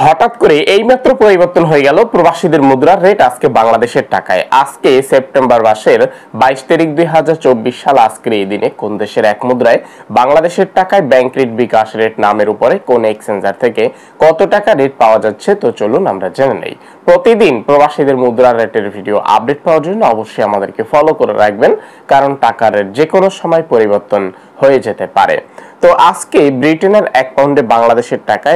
হঠাৎ করে এইমাত্র পরিবর্তন হয়ে গেল প্রবাসীদের মুদ্রার রেট আজকে বাংলাদেশের টাকায়। আজকে সেপ্টেম্বর মাসের 22 তারিখ 2024 সাল আজকের এই দিনে কোন দেশের এক মুদ্রায় বাংলাদেশের টাকায় ব্যাংক রেট বিকাশ রেট নামের উপরে কোন এক্সচেঞ্জার থেকে কত টাকা রেট পাওয়া যাচ্ছে, তো চলুন আমরা জেনে নেই। প্রতিদিন প্রবাসীদের মুদ্রার রেটের ভিডিও আপডেট পাওয়ার জন্য অবশ্যই আমাদেরকে ফলো করে রাখবেন, কারণ টাকার রেট যে কোনো সময় পরিবর্তন হয়ে যেতে পারে। তো আজকে ব্রিটেনের এক পাউন্ডে বাংলাদেশের টাকায়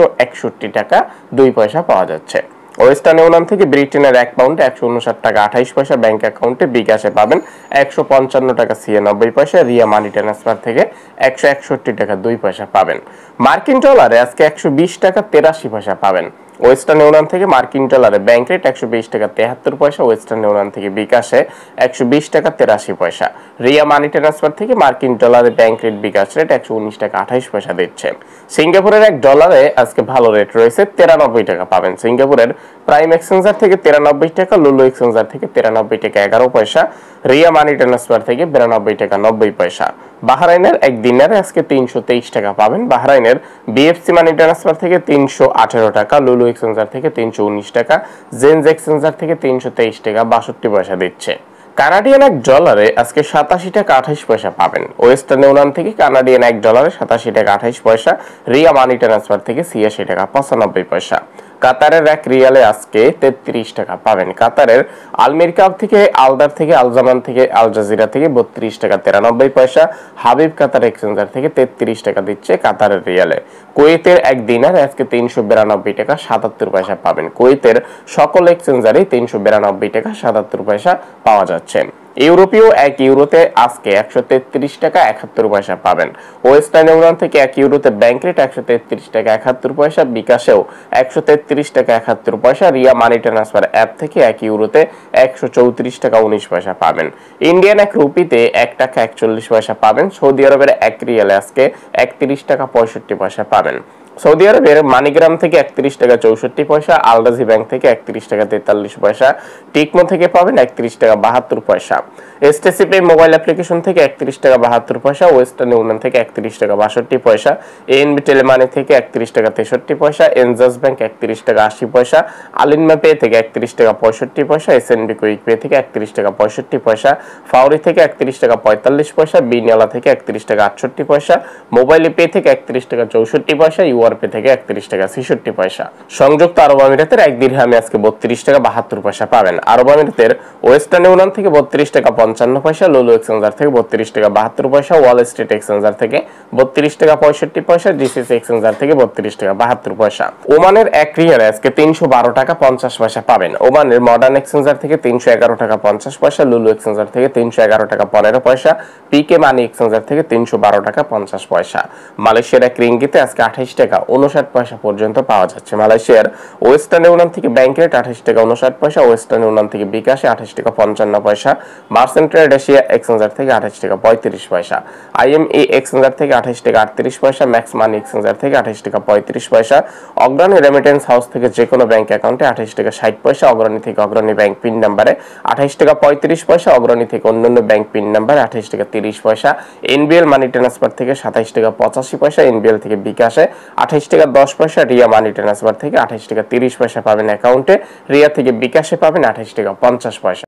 161 টাকা 2 পয়সা পাওয়া যাচ্ছে। ওয়েস্টার্ন ইউনিয়ন থেকে ব্রিটেনের এক পাউন্ডে 159 টাকা 28 পয়সা ব্যাংক অ্যাকাউন্টে বিকাশে পাবেন। 155 টাকা 96 পয়সা রিয়া মানি ট্রান্সফার থেকে 161 টাকা 2 পয়সা পাবেন। মার্কিন ডলারে আজকে 120 টাকা 83 পয়সা পাবেন। ওয়েস্টার্ন ইউনিয়ন থেকে মার্কিন ডলারে ব্যাংক রেট 120 টাকা 73 পয়সা, ওয়েস্টার্ন ইউনিয়ন থেকে বিকাশে 120 টাকা 83 পয়সা। রিয়া মানি ট্রান্সফার থেকে মার্কিন ডলারে ব্যাংক রেট বিকাশ রেট 119 টাকা 28 পয়সা দিচ্ছে। সিঙ্গাপুরের এক ডলারে আজকে ভালো রেট রয়েছে, 93 টাকা পাবেন। সিঙ্গাপুরের প্রাইম এক্সচেঞ্জার থেকে 93 টাকা, লুলু এক্সচেঞ্জার থেকে 93 টাকা 11 পয়সা, রিয়া মানি ট্রান্সফার থেকে 92 টাকা 90 পয়সা। বাহরাইনের এক দিনারে আজকে 323 টাকা পাবেন। বাহরাইনের বিএফসি মানি ট্রান্সফার থেকে 318 টাকা, লুলু এক্সচেঞ্জার থেকে 319 টাকা, জেন্স এক্সচেঞ্জার থেকে 323 টাকা 62 পয়সা দিচ্ছে। কানাডিয়ান এক ডলারে আজকে 87 টাকা 28 পয়সা পাবেন। ওয়েস্টার্ন ইউনিয়ন থেকে কানাডিয়ান এক ডলারে 87 টাকা 28 পয়সা, রিয়া মানি ট্রান্সফার থেকে 86 টাকা 95 পয়সা। কাতারের এক রিয়ালে আজকে 33 টাকা পাবেন। কাতারের আলমির কাপ থেকে আলদার থেকে আলজামান থেকে আল জাজিরা থেকে 32 টাকা 93 পয়সা। হাবিব কাতার এক্সচেঞ্জার থেকে 33 টাকা দিচ্ছে কাতারের রিয়ালে। কুয়েতের এক দিনারে আজকে 392 টাকা 77 পয়সা পাবেন। কুয়েতের সকল এক্সচেঞ্জারে 392 টাকা 77 পয়সা পাওয়া যাচ্ছে। ইউরোপীয় এক ইউরোতে আজকে 133 টাকা 71 পয়সা পাবেন। ওয়েস্টার্ন ইউনিয়ন থেকে এক ইউরোতে ব্যাংক রেট 133 টাকা 71 পয়সা, বিকাশেও 133 টাকা 71 পয়সা। রিয়া মানি ট্রান্সফার অ্যাপ থেকে এক ইউরোতে 134 টাকা 19 পয়সা পাবেন। ইন্ডিয়ান এক রুপিতে 1 টাকা 41 পয়সা পাবেন। সৌদি আরবের এক রিয়ালে আজকে 31 টাকা 65 পয়সা পাবেন। সৌদি আরবের মানিগ্রাম থেকে 31 টাকা 64 পয়সা, আলরাজি ব্যাংক থেকে 31 টাকা 43 পয়সা, টিকমো থেকে পাবেন 31 টাকা 72 পয়সা। এসটিসি পে মোবাইল অ্যাপ্লিকেশন থেকে 31 টাকা 72 পয়সা, ওয়েস্টার্ন ইউনিয়ন থেকে 31 টাকা 62 পয়সা, এএনবি টেলিমানি থেকে 31 টাকা 63 পয়সা, এনজাস ব্যাংক 31 টাকা 80 পয়সা, আলিনমা পে থেকে 31 টাকা 65 পয়সা, এসএনবি কুইক পে থেকে 31 টাকা 65 পয়সা, ফাউরি থেকে 31 টাকা 45 পয়সা, বিনিয়ালা থেকে 31 টাকা 68 পয়সা, মোবাইল পে থেকে 31 টাকা 64 পয়সা, পে থেকে 31 টাকা 66 পয়সা। সংযুক্ত আরব আমিরাতের এক দিরহামে আজকে 32 টাকা 72 পয়সা পাবেন। আরব আমিরাতের ওয়েস্টার্ন ইউনিয়ন থেকে 32 টাকা 55 পয়সা, লুলু এক্সচেঞ্জার থেকে 32 টাকা 72 পয়সা, ওয়াল স্ট্রিট এক্সচেঞ্জার থেকে 32 টাকা 65 পয়সা, জিসিসি এক্সচেঞ্জার থেকে 32 টাকা 72 পয়সা। ওমানের এক রিয়ালে আজকে 312 টাকা 50 পয়সা পাবেন। ওমানের মডার্ন এক্সচেঞ্জার থেকে 311 টাকা 50 পয়সা, লুলু এক্সচেঞ্জার থেকে 311 টাকা 15 পয়সা, পিকে মানি এক্সচেঞ্জার থেকে 312 টাকা 50 পয়সা। মালয়েশিয়ার এক রিঙ্গিতে আজকে 28 টাকা 59 পয়সা পর্যন্ত পাওয়া যাচ্ছে। মালয়েশিয়ার ওয়েস্টার্ন ইউনিয়ন থেকে ব্যাংক রেট 28 টাকা 59 পয়সা, ওয়েস্টার্ন ইউনিয়ন থেকে বিকাশে 28 টাকা 55 পয়সা, মার্চেন্ট ট্রেড এশিয়া এক্সচেঞ্জার থেকে 28 টাকা 35 পয়সা, আইএমই এক্সচেঞ্জার থেকে 28 টাকা 38 পয়সা, ম্যাক্স মানি এক্সচেঞ্জার থেকে 28 টাকা 35 পয়সা, অগ্রণী রেমিটেন্স হাউস থেকে যে কোনো ব্যাংক অ্যাকাউন্টে 28 টাকা 60 পয়সা, অগ্রণী থেকে অগ্রণী ব্যাংক পিন নাম্বারে 28 টাকা 35 পয়সা, অগ্রণী থেকে অন্যান্য ব্যাংক পিন নাম্বারে 28 টাকা 30 পয়সা, এনবিএল মানি ট্রান্সফার থেকে 27 টাকা 85 পয়সা, এনবিএল থেকে বিকাশে 28 টাকা 10 পয়সা, রিয়া মানি ট্রান্সফার থেকে 28 টাকা 30 পয়সা পাবেন অ্যাকাউন্টে, রিয়া থেকে বিকাশে পাবেন 28 টাকা 50 পয়সা।